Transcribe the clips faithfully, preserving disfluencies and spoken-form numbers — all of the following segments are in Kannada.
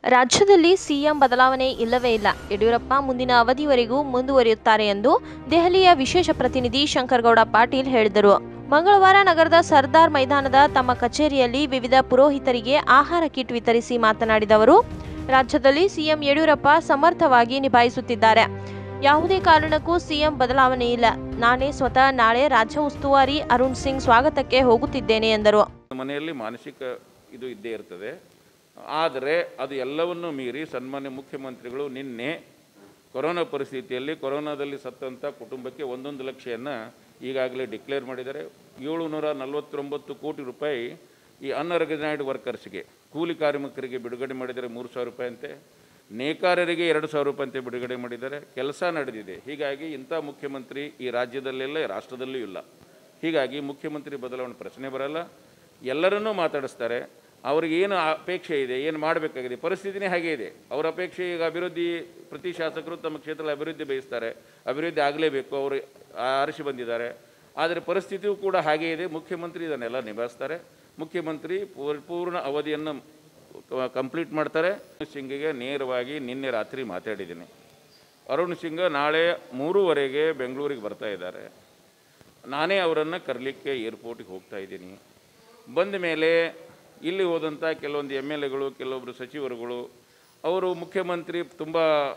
ರಾಜ್ಯದಲ್ಲಿ ಸಿಎಂ ಬದಲಾವಣೆ ಇಲ್ಲವೇ ಇಲ್ಲ. ಯಡಿಯೂರಪ್ಪ ಮುಂದಿನ ಅವಧಿವರೆಗೂ ಮುಂದುವರಿಯುತ್ತಾರೆ ಎಂದು ದೆಹಲಿಯ ವಿಶೇಷ ಪ್ರತಿನಿಧಿ ಶಂಕರಗೌಡ ಪಾಟೀಲ್ ಹೇಳಿದರು. ಮಂಗಳವಾರ ನಗರದ ಸರ್ದಾರ್ ಮೈದಾನದ ತಮ್ಮ ಕಚೇರಿಯಲ್ಲಿ ವಿವಿಧ ಪುರೋಹಿತರಿಗೆ ಆಹಾರ ಕಿಟ್ ವಿತರಿಸಿ ಮಾತನಾಡಿದ ಅವರು, ರಾಜ್ಯದಲ್ಲಿ ಸಿಎಂ ಯಡಿಯೂರಪ್ಪ ಸಮರ್ಥವಾಗಿ ನಿಭಾಯಿಸುತ್ತಿದ್ದಾರೆ. ಯಾವುದೇ ಕಾರಣಕ್ಕೂ ಸಿಎಂ ಬದಲಾವಣೆ ಇಲ್ಲ. ನಾನೇ ಸ್ವತಃ ನಾಳೆ ರಾಜ್ಯ ಉಸ್ತುವಾರಿ ಅರುಣ್ ಸಿಂಗ್ ಸ್ವಾಗತಕ್ಕೆ ಹೋಗುತ್ತಿದ್ದೇನೆ ಎಂದರು. ಮನೆಯಲ್ಲಿ ಮಾನಸಿಕ ಇದು ಇದ್ದೇ ಇರ್ತದೆ. ಆದರೆ ಅದು ಎಲ್ಲವನ್ನೂ ಮೀರಿ ಸನ್ಮಾನ್ಯ ಮುಖ್ಯಮಂತ್ರಿಗಳು ನಿನ್ನೆ ಕೊರೋನಾ ಪರಿಸ್ಥಿತಿಯಲ್ಲಿ ಕೊರೋನಾದಲ್ಲಿ ಸತ್ತಂಥ ಕುಟುಂಬಕ್ಕೆ ಒಂದೊಂದು ಲಕ್ಷವನ್ನು ಈಗಾಗಲೇ ಡಿಕ್ಲೇರ್ ಮಾಡಿದ್ದಾರೆ. ಏಳುನೂರ ನಲವತ್ತೊಂಬತ್ತು ಕೋಟಿ ರೂಪಾಯಿ ಈ ಅನ್ಆರ್ಗನೈಸ್ಡ್ ವರ್ಕರ್ಸ್ಗೆ, ಕೂಲಿ ಕಾರ್ಮಿಕರಿಗೆ ಬಿಡುಗಡೆ ಮಾಡಿದ್ದಾರೆ. ಮೂರು ಸಾವಿರ ರೂಪಾಯಿ ಅಂತೆ, ನೇಕಾರರಿಗೆ ಎರಡು ಸಾವಿರ ರೂಪಾಯಿ ಅಂತೆ ಬಿಡುಗಡೆ ಮಾಡಿದ್ದಾರೆ. ಕೆಲಸ ನಡೆದಿದೆ. ಹೀಗಾಗಿ ಇಂಥ ಮುಖ್ಯಮಂತ್ರಿ ಈ ರಾಜ್ಯದಲ್ಲೆಲ್ಲ ರಾಷ್ಟ್ರದಲ್ಲೂ ಇಲ್ಲ. ಹೀಗಾಗಿ ಮುಖ್ಯಮಂತ್ರಿ ಬದಲಾವಣೆ ಪ್ರಶ್ನೆ ಬರಲ್ಲ. ಎಲ್ಲರನ್ನೂ ಮಾತಾಡಿಸ್ತಾರೆ. ಅವ್ರಿಗೆ ಏನು ಅಪೇಕ್ಷೆ ಇದೆ, ಏನು ಮಾಡಬೇಕಾಗಿದೆ, ಪರಿಸ್ಥಿತಿನೇ ಹಾಗೇ ಇದೆ. ಅವರ ಅಪೇಕ್ಷೆ ಈಗ ಅಭಿವೃದ್ಧಿ, ಪ್ರತಿ ಶಾಸಕರು ತಮ್ಮ ಕ್ಷೇತ್ರದ ಅಭಿವೃದ್ಧಿ ಬಯಸ್ತಾರೆ. ಅಭಿವೃದ್ಧಿ ಆಗಲೇಬೇಕು, ಅವರು ಆರಿಸಿ ಬಂದಿದ್ದಾರೆ. ಆದರೆ ಪರಿಸ್ಥಿತಿಯೂ ಕೂಡ ಹಾಗೇ ಇದೆ. ಮುಖ್ಯಮಂತ್ರಿ ಇದನ್ನೆಲ್ಲ ನಿಭಾಯಿಸ್ತಾರೆ. ಮುಖ್ಯಮಂತ್ರಿ ಪೂರ್ಣ ಅವಧಿಯನ್ನು ಕಂಪ್ಲೀಟ್ ಮಾಡ್ತಾರೆ. ಅರುಣ್ ಸಿಂಗಿಗೆ ನೇರವಾಗಿ ನಿನ್ನೆ ರಾತ್ರಿ ಮಾತಾಡಿದ್ದೀನಿ. ಅರುಣ್ ಸಿಂಗ್ ನಾಳೆ ಮೂರುವರೆಗೆ ಬೆಂಗಳೂರಿಗೆ ಬರ್ತಾ ಇದ್ದಾರೆ. ನಾನೇ ಅವರನ್ನು ಕರಲಿಕ್ಕೆ ಏರ್ಪೋರ್ಟಿಗೆ ಹೋಗ್ತಾ ಇದ್ದೀನಿ. ಬಂದ ಮೇಲೆ ಇಲ್ಲಿ ಹೋದಂಥ ಕೆಲವೊಂದು ಎಮ್ ಎಲ್ ಎಗಳು, ಕೆಲವೊಬ್ಬರು ಸಚಿವರುಗಳು, ಅವರು ಮುಖ್ಯಮಂತ್ರಿ ತುಂಬ.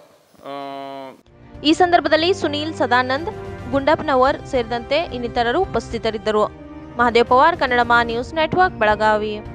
ಈ ಸಂದರ್ಭದಲ್ಲಿ ಸುನೀಲ್ ಸದಾನಂದ್, ಗುಂಡಪ್ಪನವರ್ ಸೇರಿದಂತೆ ಇನ್ನಿತರರು ಉಪಸ್ಥಿತರಿದ್ದರು. ಮಹದೇವ್ ಪವಾರ್, ಕನ್ನಡ ಮಾ ನ್ಯೂಸ್ ನೆಟ್ವರ್ಕ್, ಬೆಳಗಾವಿ.